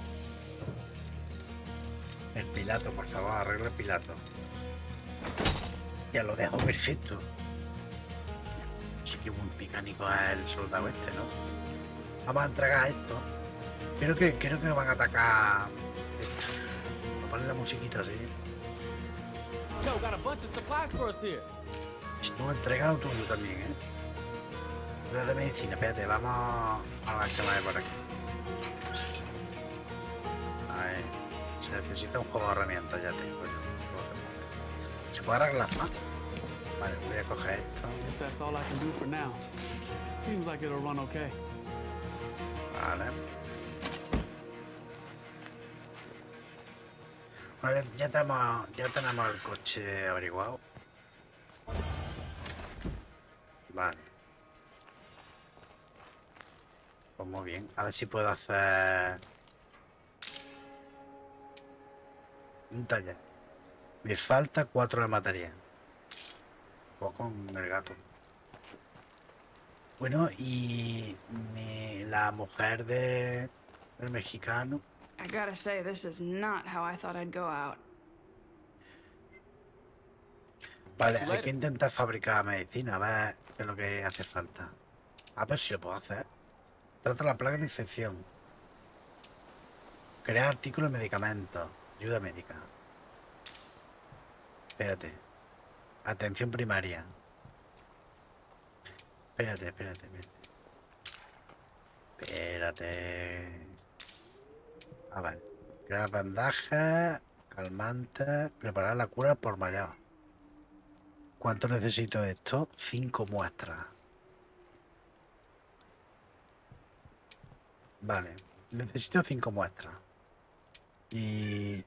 El Pilato, por favor, arregla el Pilato. Ya lo dejo perfecto. Sí, que buen mecánico es el soldado este, ¿no? Vamos a entregar esto. Creo que, creo que van a atacar esto. Voy a poner la musiquita así. Yo, got a bunch of supplies for us here. Esto entrega lo tuyo también, ¿eh? Lo de medicina, espérate, vamos a ver qué más hay por aquí. A ver, se necesita un juego de herramientas, ya tengo yo. ¿Se puede arreglar más? Vale, voy a coger esto. Guess that's all I can do for now. Seems like it'll run okay. Vale. Vale, ya tenemos, ya tenemos el coche averiguado. Vale. Pues muy bien. A ver si puedo hacer un taller. Me falta cuatro de material. Pues con el gato. Bueno, y mi, la mujer de del mexicano. I gotta say, this is not how I thought I'd go out. Vale, hay que intentar fabricar medicina, a ver qué es lo que hace falta. A ver si lo puedo hacer. Trata la plaga de infección. Crear artículos de medicamentos. Ayuda médica. Espérate. Atención primaria. Espérate, espérate, espérate. Espérate. A ver. Crear bandajes, calmantes, preparar la cura por mayor. ¿Cuánto necesito de esto? Cinco muestras. Vale. Necesito cinco muestras. Y...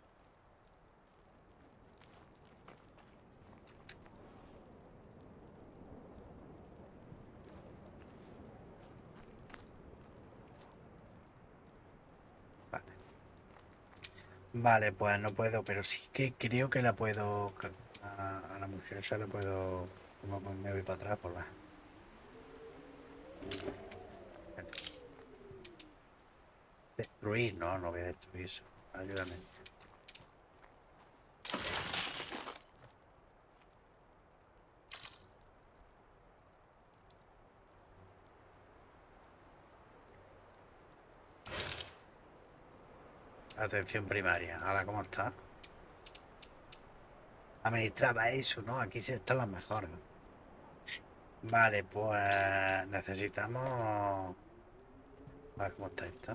Vale. Vale, pues no puedo, pero sí que creo que la puedo... A, a la muchacha la puedo... Como me voy para atrás, por la... Destruir, no, no voy a destruir eso. Ayúdame. Atención primaria. Ahora, ¿cómo está? Administraba eso, ¿no? Aquí sí están las mejores. Vale, pues necesitamos... Vale, ¿cómo está esta?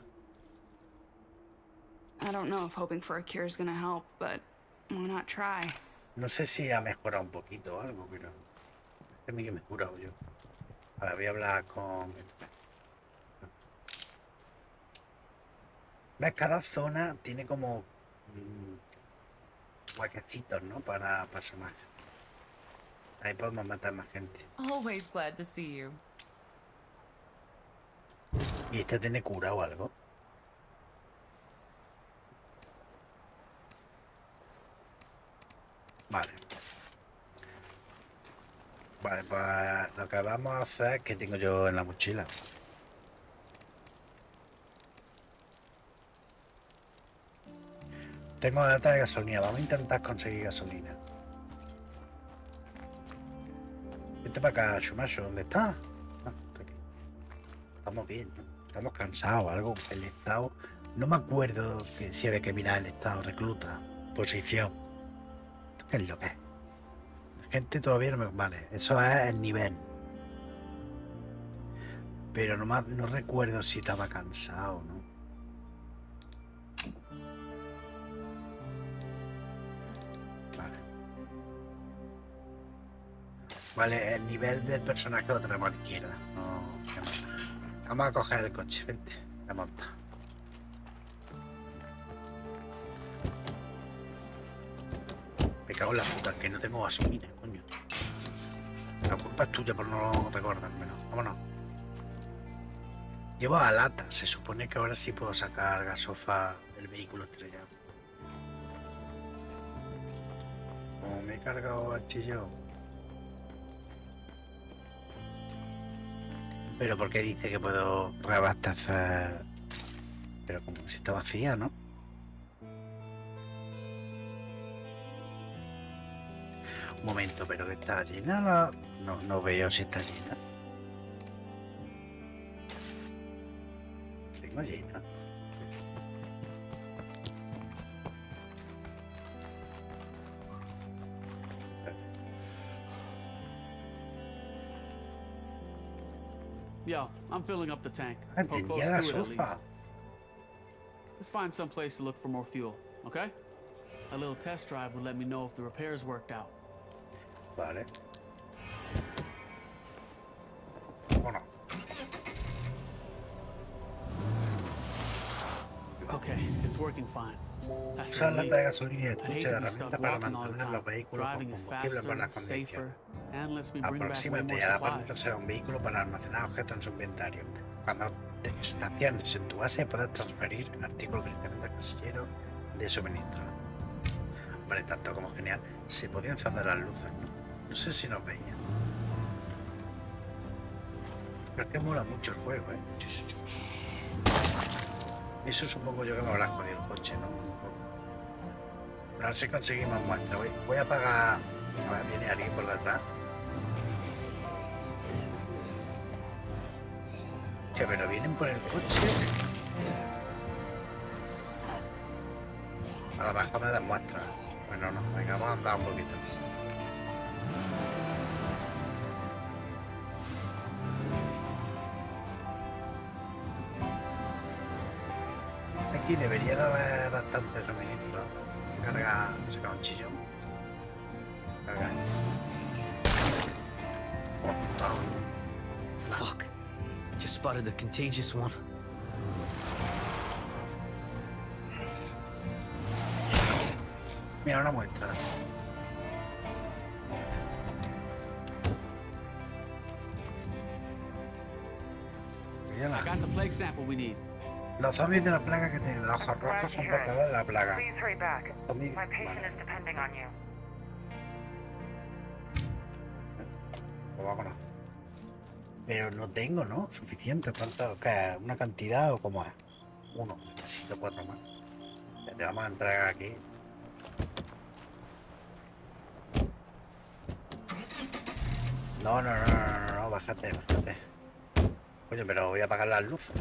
I don't know if hoping for a cure is gonna help, but why not try? No sé si ha mejorado un poquito o algo, pero... Es que a mí que me he curado yo. A ver, voy a hablar con... ¿Ves? Cada zona tiene como... Mmm, huequecitos, ¿no? Para personajes. Ahí podemos matar más gente. Always glad to see you. ¿Y este tiene cura o algo? Vale. Vale, pues lo que vamos a hacer es que tengo yo en la mochila. Tengo lata de gasolina. Vamos a intentar conseguir gasolina. Vete para acá, Shumasho. ¿Dónde está? Ah, está aquí. Estamos bien, ¿no? Estamos cansados, algo. El estado... No me acuerdo que si había que mirar el estado. Recluta. Posición. ¿Esto qué es lo que es? La gente todavía no me... Vale, eso es el nivel. Pero no, me... no recuerdo si estaba cansado o no. Vale, el nivel del personaje lo tenemos a la izquierda. No, vamos a coger el coche, vente, la monta. Me cago en la puta, que no tengo gasolina, coño. La culpa es tuya por no recordármelo. Vámonos. Llevo a lata, se supone que ahora sí puedo sacar gasofa del vehículo estrellado. Como me he cargado el chillo. Pero ¿por qué dice que puedo reabastecer? Pero como si está vacía, ¿no? Un momento, pero que está llena la... No, no veo si está llena. Tengo llena. Yo, I'm filling up the tank. Ah, Or close tenía to la it, at sofa. least. Let's find some place to look for more fuel, okay? A little test drive will let me know if the repairs worked out. Vale. Bueno. Okay, it's working fine. That's Usar a lata de relief. gasolina y I'd hate estuche de to be stuck herramientas para walking all the mantener los time. vehículos con Driving is combustible en buenas faster, condiciones. safer, and lets me bring back way Aproxímate more a la parte supplies. trasera de un vehículo para almacenar objetos en su inventario. Cuando te estaciones en tu base puedes transferir artículos directamente al casillero de suministro. Vale, tanto como genial. Se podía encender las luces, ¿no? No sé si nos veían. Pero es que mola mucho el juego, ¿eh? Eso supongo yo que me habrá jodido el coche, ¿no? A ver si conseguimos muestra. Voy, voy a apagar... A ver, viene alguien por detrás. Que pero vienen por el coche. A lo mejor me dan muestra. Bueno, no, venga, vamos a andar un poquito. Aquí debería de haber bastante suministro. Carga, saca un chillón. Carga este. Oh, puta. Fuck. Just spotted the contagious one. Mira, una muestra. Mírala. I got the plague sample we need. Los zombies de la plaga que tienen los ojos rojos son portadores de la plaga. Please hurry back. Zombies- My patient vale, is depending on you. pues vámonos. Pero no tengo, ¿no? Suficiente. ¿Cuánto? ¿Qué? ¿Una cantidad o cómo es? Uno. Necesito cuatro más. Ya te vamos a entregar aquí. No, no, no, no, no, no, bájate, bájate. Coño, pero voy a apagar las luces.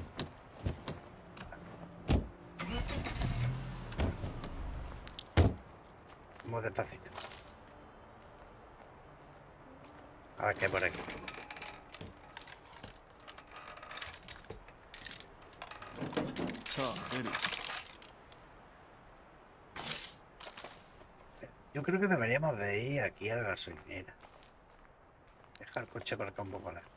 Vamos despacito. A ver qué hay por aquí. Oh, ain't it? Yo creo que deberíamos de ir aquí a la gasolinera. Dejar el coche para acá un poco lejos.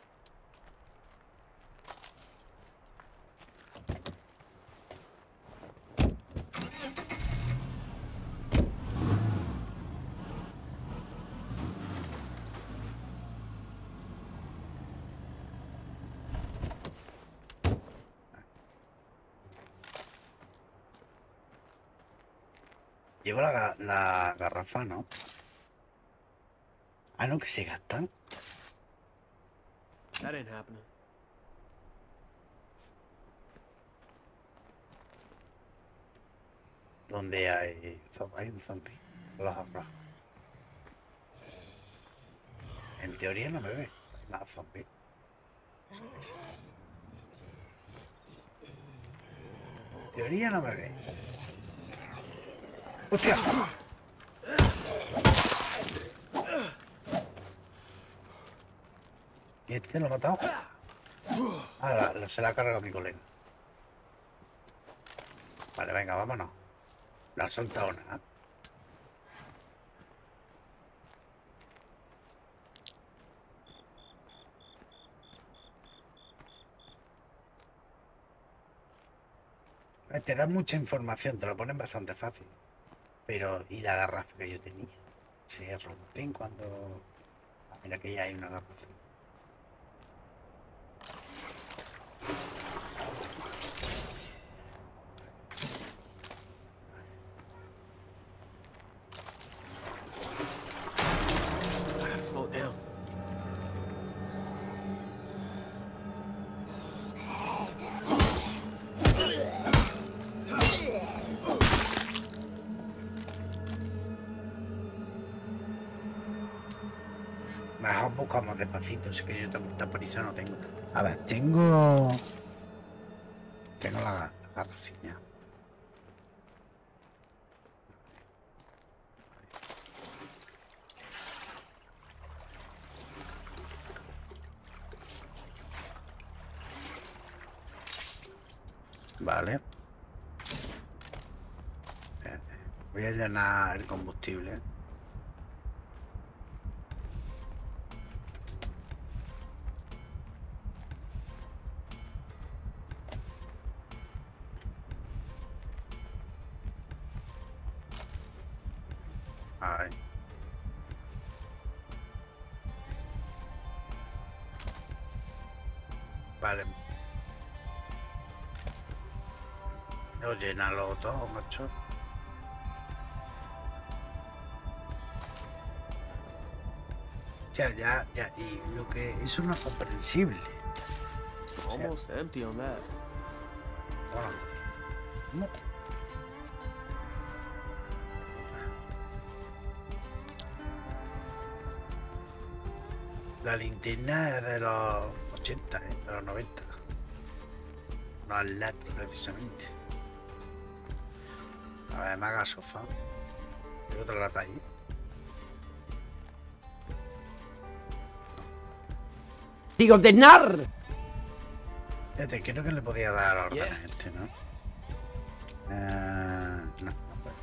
Llevo la, ga- la garrafa, ¿no? Ah, no, que se gastan. That ain't happening. Donde hay, zo- hay un zombie. Los rojos. En teoría no me ve. Hay más zombies. En teoría no me ve. ¡Hostia! ¿Y este lo ha matado? Ah, la- la- se la ha cargado mi colega. Vale, venga, vámonos. La ha soltado una. Te dan mucha información, te lo ponen bastante fácil. Pero, ¿y la garrafa que yo tenía? Se rompen cuando... Ah, mira que ya hay una garrafa. I gotta slow down. Mejor buscamos despacito, sé que yo tanta prisa no tengo. A ver, tengo... Tengo la, la garrafilla. Vale. Espérate. Voy a llenar el combustible. Ay. Vale. No, llénalo todo, macho. Ya, ya, ya. Y lo que... Eso no es comprensible. O sea, Almost empty on that. bueno. ¿Cómo? La linterna es de los ochenta, ¿eh? De los noventa. No al L E D, precisamente. A ver, me haga sofá. Hay otra lata ahí. Digo, de nar. Fíjate, creo que le podía dar orden a este, ¿no? Eh, no, no puedo.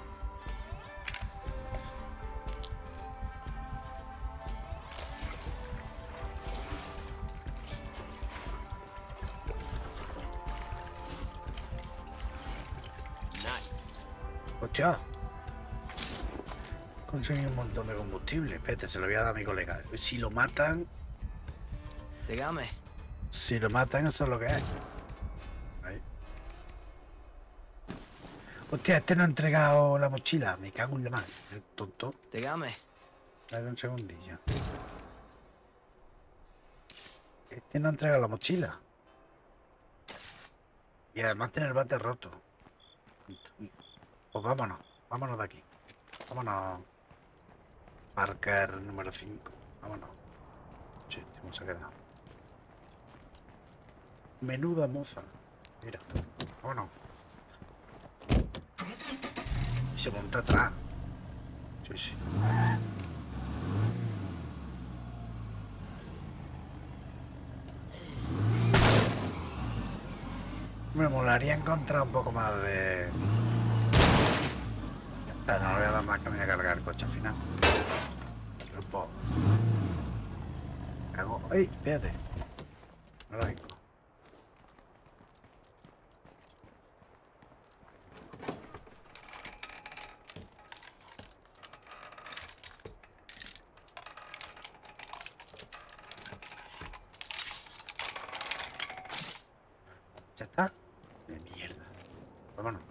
Nice. Hostia. conseguido un montón de combustible. Espérate, se lo voy a dar a mi colega. Si lo matan... Dígame. Si lo matan, eso es lo que es. Ahí. Hostia, este no ha entregado la mochila. Me cago en la mano. El tonto. Dígame. Dale un segundillo. Este no ha entregado la mochila. Y además tiene el bate roto. Pues vámonos. Vámonos de aquí. Vámonos. Parker número cinco. Vámonos. Sí, ¿cómo se ha quedado? Menuda moza. Mira. Vámonos. Y se monta atrás. Sí, sí. Me molaría encontrar un poco más de... Ya está, no le voy a dar más que me voy a cargar el coche al final. Grupo. Hago... ¡Ay! Espérate. No lo vengo. ¿Ya está? De mierda. Vámonos.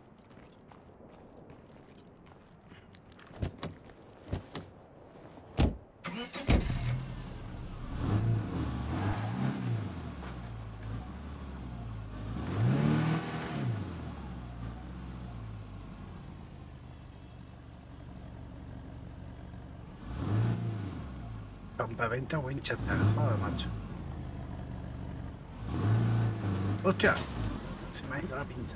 Campamento Winchester, joder, macho. ¡Hostia! Se me ha ido la pinza.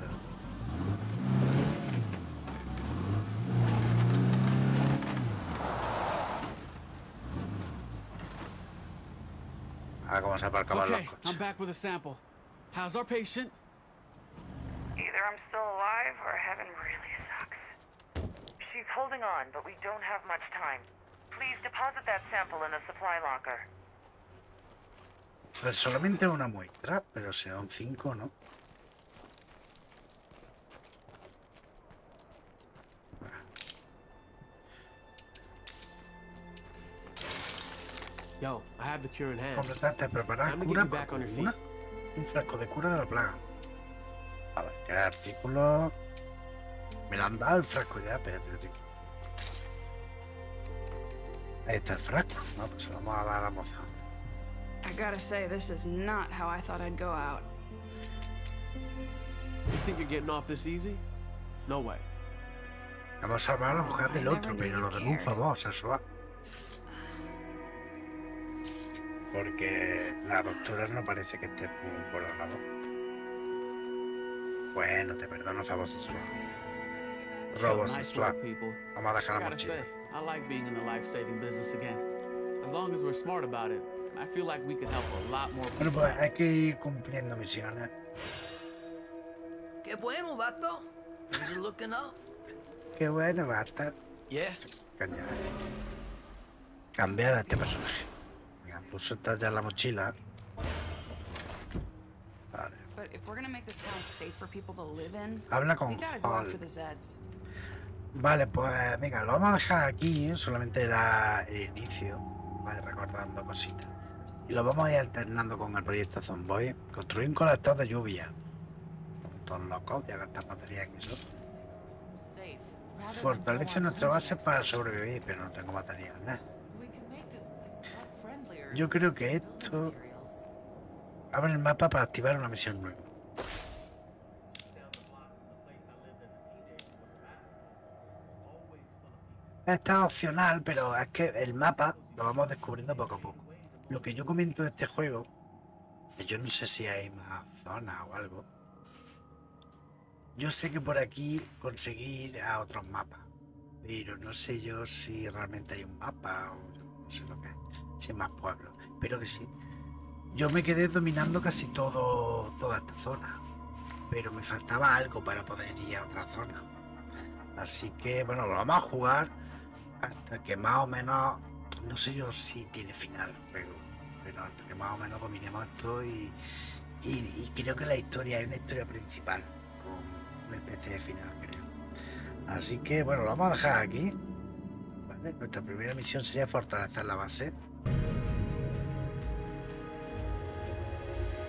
Ah, cómo se aparcaban los Okay, coches. I'm back with a sample. How's our patient? Either I'm still alive or heaven really sucks. She's holding on, but we don't have much time. Please deposit that sample in the supply locker. Pues solamente una muestra, pero serán cinco, ¿no? Yo, I have the cure in hand. Completarte, preparar Time to cura get you back on your vacuna. feet. Un frasco de cura de la plaga. A ver, crear artículos. Me lo han dado el frasco ya, pero... Ahí está el frasco. No, pues se lo vamos a dar a la moza. I gotta say, this is not how I thought I'd go out. You think you're getting off this easy? No way. Vamos a salvar a la mujer del otro, pero lo de un favor, sexual. Porque la doctora no parece que esté muy por la labor. Bueno, te perdono, favor sexual. Robo Nice sexual. work, people. Vamos a dejar la Gotta mochila. say, I like being in the life-saving business again. As long as we're smart about it, I feel like we can help a lot more Bueno, people. pues hay que ir cumpliendo misiones. Qué bueno, vato. Things are looking up. Qué bueno, basta. Yeah. Caña. Cambiar a este personaje. Venga, tú sueltas ya la mochila. Vale. But if we're gonna make this town safe for people to live in, Habla we con gotta go Hall. after the Zeds. Vale, pues venga, lo vamos a dejar aquí. Solamente era el inicio. Vale, recordando cositas. Y lo vamos a ir alternando con el proyecto Zomboid. Construir un colector de lluvia. Todos locos, ya gastan batería en eso. Safe. Rather than Fortalece go on nuestra base hunting para expeditions. sobrevivir, pero no tengo material, ¿eh? We could make this place a lot friendlier Yo creo que using building esto... materials. Abre el mapa para activar una misión nueva. Está opcional, pero es que el mapa lo vamos descubriendo poco a poco. Lo que yo comento de este juego, yo no sé si hay más zonas o algo. Yo sé que por aquí conseguir a otros mapas, pero no sé yo si realmente hay un mapa o no sé lo que es, si hay más pueblos. Espero que sí. Yo me quedé dominando casi todo, toda esta zona, pero me faltaba algo para poder ir a otra zona. Así que bueno, lo vamos a jugar hasta que más o menos, no sé yo si tiene final el juego, pero hasta que más o menos dominemos esto y, y, y creo que la historia es una historia principal con una especie de final, creo. Así que bueno, lo vamos a dejar aquí, ¿vale? Nuestra primera misión sería fortalecer la base.